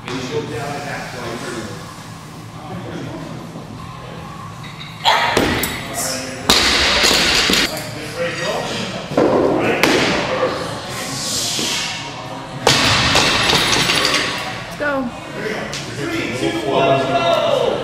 Go. 3, 2, 1, go!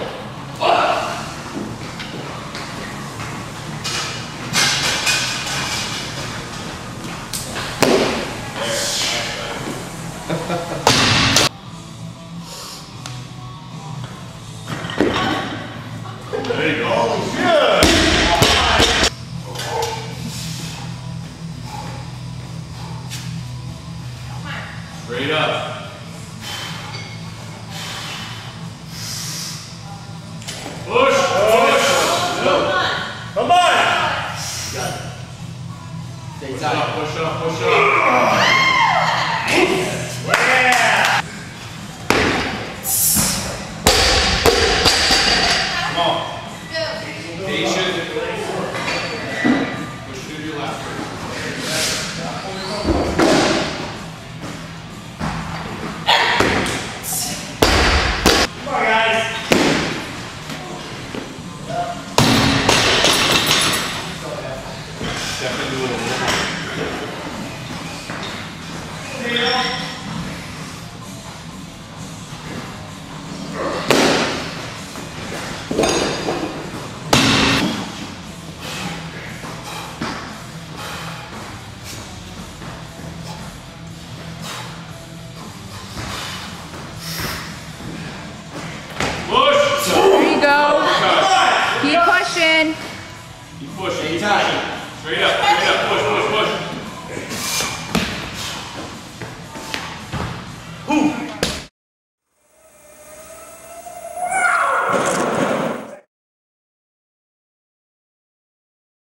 There you go. Good. Straight up. Push, push. Come on. Stay tight. Push up, push up. Yeah. Come on. Patient. Push through your left. Come on, guys. Step into it a little more. There you go. Push! There you go. Keep pushing. Keep pushing, keep pushing. Straight up, straight up.